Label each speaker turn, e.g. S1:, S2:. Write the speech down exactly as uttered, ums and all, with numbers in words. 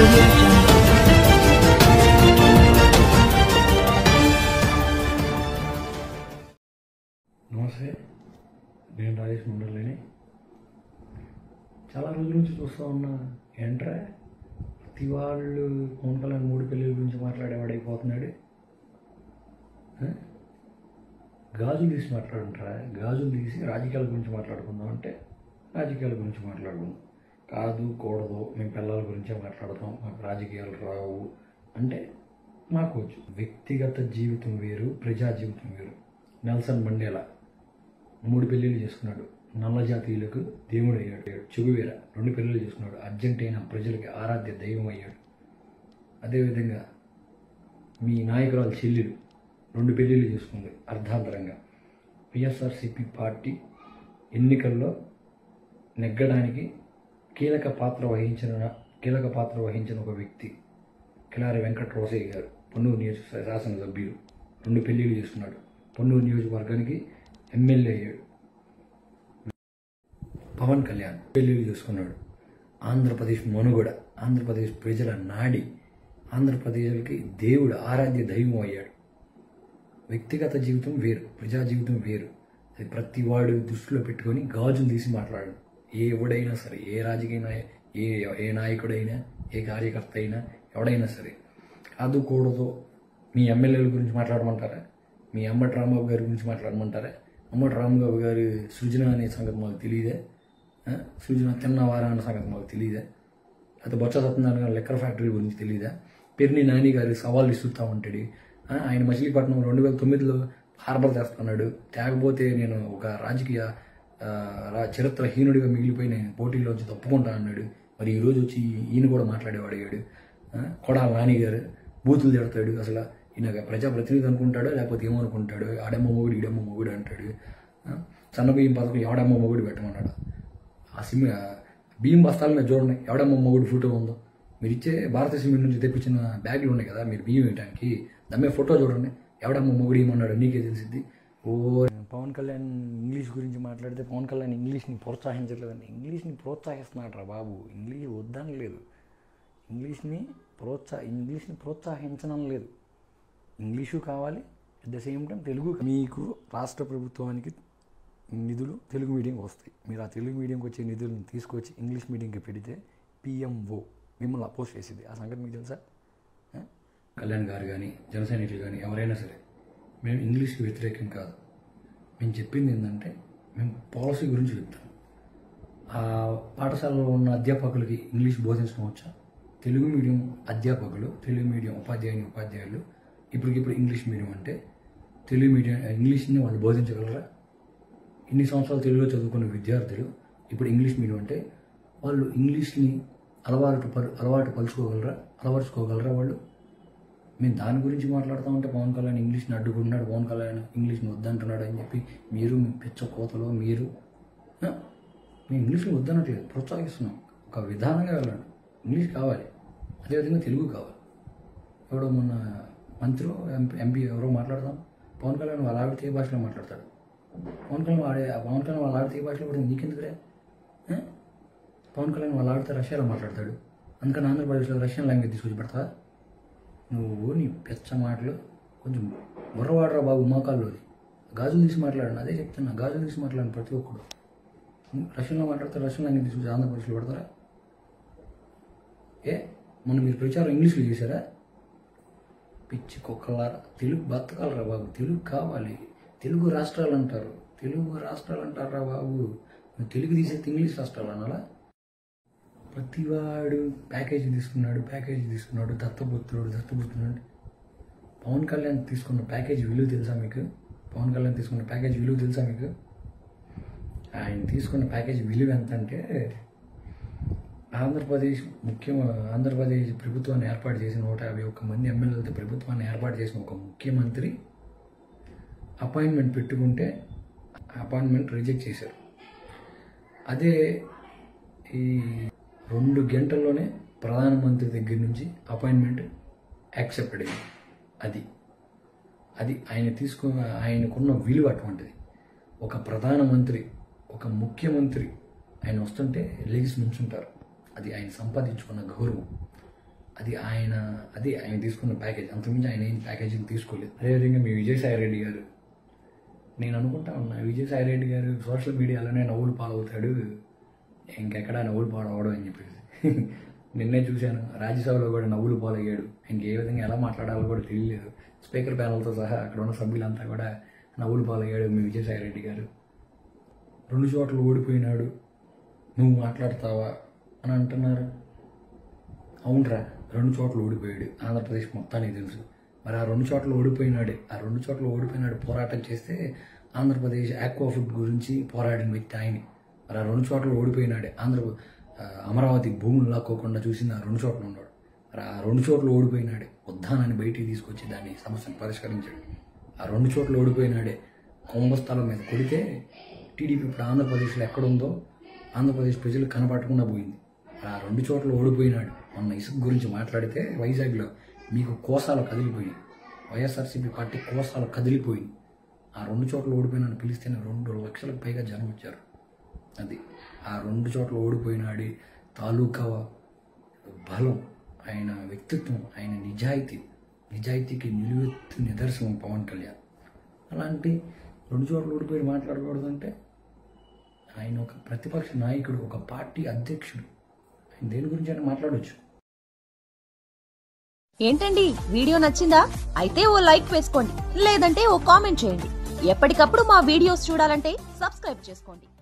S1: audio jungle.
S2: నమస్తే, నేను రాజేష్ మండలిని. చాలా రోజుల నుంచి చూస్తూ ఉన్నా ఏంట్రా ప్రతి వాళ్ళు పవన్ కళ్యాణ్ మూడు పెళ్ళిళ్ళ గురించి మాట్లాడేవాడు అయిపోతున్నాడు. గాజులు తీసి మాట్లాడుంటారా? గాజులు తీసి రాజకీయాల గురించి మాట్లాడుకుందాం అంటే రాజకీయాల గురించి మాట్లాడుకుందాం. కాదు కూడదు, మేము పిల్లల గురించే మాట్లాడతాం, మాకు రాజకీయాలు రావు అంటే మాకు వచ్చు. వ్యక్తిగత జీవితం వేరు, ప్రజా జీవితం వేరు. నెల్సన్ మండేలా మూడు పెళ్ళిళ్ళు చేసుకున్నాడు, నల్ల జాతీయులకు దేవుడు అయ్యాడు. చెగువేర రెండు పెళ్ళిళ్ళు చేసుకున్నాడు, అర్జెంటీనా ప్రజలకి ఆరాధ్య దైవం అయ్యాడు. అదేవిధంగా మీ నాయకురాలు చెల్లెలు రెండు పెళ్ళిళ్ళు చేసుకుంది అర్ధాంతరంగా. వైఎస్ఆర్సీపీ పార్టీ ఎన్నికల్లో నెగ్గడానికి కీలక పాత్ర వహించిన కీలక పాత్ర వహించిన ఒక వ్యక్తి కిలారి వెంకట రోసయ్య గారు, పొన్నూరు నియోజక శాసనసభ్యులు, రెండు పెళ్ళిళ్ళు చేసుకున్నాడు. పొన్నూరు నియోజకవర్గానికి ఎమ్మెల్యే అయ్యాడు. పవన్ కళ్యాణ్ పెళ్ళిళ్ళు చేసుకున్నాడు. ఆంధ్రప్రదేశ్ మనుగడ, ఆంధ్రప్రదేశ్ ప్రజల నాడి, ఆంధ్రప్రదేశ్కి దేవుడు ఆరాధ్య దైవం అయ్యాడు. వ్యక్తిగత జీవితం వేరు, ప్రజా జీవితం వేరు. అది ప్రతి వాడు దృష్టిలో పెట్టుకొని గాజులు తీసి మాట్లాడు. ఏ ఎవడైనా సరే, ఏ రాజకీయ ఏ ఏ నాయకుడైనా, ఏ కార్యకర్త అయినా, ఎవడైనా సరే. కాదు కూడదు, మీ ఎమ్మెల్యేల గురించి మాట్లాడమంటారా? మీ అమ్మటి రాంబాబు గారి గురించి మాట్లాడమంటారా? అమ్మటి రాంబాబు గారి సృజన అనే సంగతి మాకు తెలియదే? సృజన తిన్నవారా అన్న సంగతి మాకు తెలియదా? అయితే బొత్స సత్యనారాయణ గారి లెక్కర్ ఫ్యాక్టరీ గురించి తెలియదా? పెర్ని నాని గారి సవాళ్ళు ఇస్తుతా ఉంటాడు. ఆయన మచిలీపట్నం రెండు వేల తొమ్మిదిలో హార్బర్ తెస్తున్నాడు. తేకపోతే నేను ఒక రాజకీయ చరిత్రహీనుడిగా మిగిలిపోయి నేను పోటీలోంచి తప్పుకుంటా అన్నాడు. మరి ఈరోజు వచ్చి ఈయన కూడా మాట్లాడేవాడు అయ్యాడు. కొడాల నాని గారు బూతులు తిడతాడు. అసలు ఈయన ప్రజాప్రతినిధి అనుకుంటాడో లేకపోతే ఏమనుకుంటాడు? ఆడమ్మ మొగుడు ఈడమ్మ మొగుడు అంటాడు. సన్నబియ్యం పథకం ఎవడమ్మ మొగుడు పెట్టమన్నాడు. ఆ సిమ్ బియ్యం బస్తాల మీద చూడండి ఎవడమ్మ మొగుడు ఫోటో ఉందో. మీరు ఇచ్చే భారత సిమెంట్ నుంచి తెప్పించిన బ్యాగులు ఉన్నాయి కదా మీరు బియ్యం వేయడానికి, దాని ఫోటో చూడండి ఎవడమ్మ మొగుడు ఏమన్నాడు నీకే తెలిసింది. ఓ పవన్ కళ్యాణ్ ఇంగ్లీష్ గురించి మాట్లాడితే పవన్ కళ్యాణ్ ఇంగ్లీష్ని ప్రోత్సహించలేదండి. ఇంగ్లీష్ని ప్రోత్సహిస్తున్నాడు రా బాబు. ఇంగ్లీష్ వద్దనం లేదు, ఇంగ్లీష్ని ప్రోత్సా ఇంగ్లీష్ని ప్రోత్సహించడం లేదు. ఇంగ్లీషు కావాలి, at the same time Telugu. మీకు రాష్ట్ర ప్రభుత్వానికి నిధులు తెలుగు మీడియంకి వస్తాయి. మీరు ఆ తెలుగు మీడియంకి వచ్చే నిధులను తీసుకొచ్చి ఇంగ్లీష్ మీడియంకి పెడితే పిఎంఓ మిమ్మల్ని అపోజ్ చేసింది. ఆ సంగతి మీకు తెలుసా? కళ్యాణ్ గారు కానీ జన సైనికులు కానీ ఎవరైనా సరే మేము ఇంగ్లీష్కి వ్యతిరేకం కాదు. మేము చెప్పింది ఏంటంటే మేము పాలసీ గురించి చెప్తాం. ఆ పాఠశాలలో ఉన్న అధ్యాపకులకి ఇంగ్లీష్ బోధించడం వచ్చా? తెలుగు మీడియం అధ్యాపకులు, తెలుగు మీడియం ఉపాధ్యాయుని ఉపాధ్యాయులు ఇప్పటికిప్పుడు ఇంగ్లీష్ మీడియం అంటే తెలుగు మీడియం ఇంగ్లీష్ని వాళ్ళు బోధించగలరా? ఇన్ని సంవత్సరాలు తెలుగులో చదువుకున్న విద్యార్థులు ఇప్పుడు ఇంగ్లీష్ మీడియం అంటే వాళ్ళు ఇంగ్లీష్ని అలవాటు పరు అలవాటు పరుచుకోగలరా అలవరుచుకోగలరా వాళ్ళు? మేము దాని గురించి మాట్లాడుతూ ఉంటే పవన్ కళ్యాణ్ ఇంగ్లీష్ని అడ్డుకుంటున్నాడు, పవన్ కళ్యాణ్ ఇంగ్లీష్ని వద్దంటున్నాడు అని చెప్పి మీరు మీ పిచ్చ కోతలో మీరు మేము ఇంగ్లీష్ని వద్దనట్లేదు, ప్రోత్సహిస్తున్నాం. ఒక విధానంగా వెళ్ళండి. ఇంగ్లీష్ కావాలి, అదేవిధంగా తెలుగు కావాలి. ఎవడో మొన్న మంత్రి ఎంపీ ఎంపీ ఎవరో మాట్లాడతాం, పవన్ కళ్యాణ్ వాళ్ళ ఆవిడ ఏ భాషలో మాట్లాడతాడు. పవన్ కళ్యాణ్ వాడే పవన్ కళ్యాణ్ వాళ్ళ ఆడితే ఏ భాషలో కూడా నీకెందుకురే? పవన్ కళ్యాణ్ వాళ్ళ ఆడితే రష్యాలో మాట్లాడతాడు, అందుకని ఆంధ్రప్రదేశ్లో రష్యన్ లాంగ్వేజ్ తీసుకొచ్చి పెడతావా? నువ్వు నీ పెచ్చ మాటలు కొంచెం బుర్రవాడరా బాబు. మోకాల్లోది గాజులు తీసి మాట్లాడండి. అదే చెప్తున్నా, గాజులు తీసి మాట్లాడండి ప్రతి ఒక్కడు. రష్యన్లో మాట్లాడతారు, రష్యన్ లాంగ్వేజ్ తీసుకొచ్చి ఆంధ్రప్రదేశ్లో పెడతారా? ఏ మొన్న మీరు ప్రచారం ఇంగ్లీష్లో చేశారా? పిచ్చి కుక్కలారా. తెలుగు బతకాలరా బాబు, తెలుగు కావాలి. తెలుగు రాష్ట్రాలు అంటారు, తెలుగు రాష్ట్రాలు అంటారా బాబు. తెలుగు తీసేది ఇంగ్లీష్ రాష్ట్రాలు అనాలా? ప్రతివాడు ప్యాకేజీ తీసుకున్నాడు, ప్యాకేజీ తీసుకున్నాడు, దత్తపుత్రుడు దత్తపుత్రుడు. పవన్ కళ్యాణ్ తీసుకున్న ప్యాకేజీ విలువ తెలుసా మీకు? పవన్ కళ్యాణ్ తీసుకున్న ప్యాకేజీ విలువ తెలుసా మీకు? ఆయన తీసుకున్న ప్యాకేజీ విలువ ఎంత అంటే ఆంధ్రప్రదేశ్ ముఖ్యం ఆంధ్రప్రదేశ్ ప్రభుత్వాన్ని ఏర్పాటు చేసిన నూట యాభై ఒక్క మంది ఎమ్మెల్యేలతో ప్రభుత్వాన్ని ఏర్పాటు చేసిన ఒక ముఖ్యమంత్రి అపాయింట్మెంట్ పెట్టుకుంటే అపాయింట్మెంట్ రిజెక్ట్ చేశారు. అదే ఈ రెండు గంటల్లోనే ప్రధానమంత్రి దగ్గర నుంచి అపాయింట్మెంట్ యాక్సెప్టెడ్ అయింది. అది అది ఆయన తీసుకున్న ఆయనకున్న విలువ అటువంటిది. ఒక ప్రధానమంత్రి, ఒక ముఖ్యమంత్రి ఆయన వస్తుంటే లేడీస్ నుంచుంటారు. అది ఆయన సంపాదించుకున్న గౌరవం. అది ఆయన అది ఆయన తీసుకున్న ప్యాకేజ్, అంతకుమించి ఆయన ఏం ప్యాకేజీలు తీసుకోలేదు. అదేవిధంగా మీ విజయసాయి రెడ్డి గారు, నేను అనుకుంటా ఉన్నా విజయసాయి రెడ్డి గారు సోషల్ మీడియాలోనే నవ్వులు పాలవుతాడు, ఇంకెక్కడా నవ్వులు పాలవడం అని చెప్పేసి నిన్నే చూశాను. రాజ్యసభలో కూడా నవ్వులు పాలయ్యాడు. ఇంకే విధంగా ఎలా మాట్లాడాలో కూడా తెలియలేదు. స్పీకర్ ప్యానల్తో సహా అక్కడ ఉన్న సభ్యులంతా కూడా నవ్వులు పాలయ్యాడు మీ విజయసాయి రెడ్డి గారు. రెండు చోట్ల ఓడిపోయినాడు, నువ్వు మాట్లాడతావా అని అంటున్నారు. అవునరా, రెండు చోట్ల ఓడిపోయాడు, ఆంధ్రప్రదేశ్ మొత్తానికి తెలుసు. మరి ఆ రెండు చోట్ల ఓడిపోయినాడే, ఆ రెండు చోట్ల ఓడిపోయినాడు పోరాటం చేస్తే ఆంధ్రప్రదేశ్ ఆక్వా ఫుడ్ గురించి పోరాడిన వ్యక్తి ఆయన. మరి ఆ రెండు చోట్ల ఓడిపోయినాడే, ఆంధ్ర అమరావతి భూములు లాక్కోకుండా చూసింది ఆ రెండు చోట్ల ఉన్నాడు. మరి ఆ రెండు చోట్ల ఓడిపోయినాడే ఉద్దానాన్ని బయటికి తీసుకొచ్చి దాన్ని సమస్యను పరిష్కరించాడు. ఆ రెండు చోట్ల ఓడిపోయినాడే కుంభస్థలం మీద కొడితే టీడీపీ ఇప్పుడు ఆంధ్రప్రదేశ్లో ఎక్కడుందో ఆంధ్రప్రదేశ్ ప్రజలు కనపడకుండా పోయింది. ఆ రెండు చోట్ల ఓడిపోయినాడు. మొన్న ఇసుక గురించి మాట్లాడితే వైజాగ్లో మీకు కోసాలు కదిలిపోయినాయి, వైఎస్ఆర్సీపీ పార్టీ కోసాలు కదిలిపోయింది. ఆ రెండు చోట్ల ఓడిపోయినాడు పిలిస్తేనే రెండు లక్షలకు పైగా జనం వచ్చారు. అది ఆ రెండు చోట్ల ఓడిపోయినాడి తాలూకా బలం, ఆయన వ్యక్తిత్వం, ఆయన నిజాయితీ, నిజాయితీకి నిలువెత్తు నిదర్శనం పవన్ కళ్యాణ్. అలాంటి రెండు చోట్ల ఓడిపోయి మాట్లాడకూడదు అంటే ఆయన ఒక ప్రతిపక్ష నాయకుడు, ఒక పార్టీ అధ్యక్షుడు, ఆయన దేని గురించి ఆయన మాట్లాడవచ్చు.
S1: ఏంటండి వీడియో నచ్చిందా? అయితే ఓ లైక్ వేసుకోండి, లేదంటే ఓ కామెంట్ చేయండి. ఎప్పటికప్పుడు మా వీడియోస్ చూడాలంటే సబ్స్క్రైబ్ చేసుకోండి.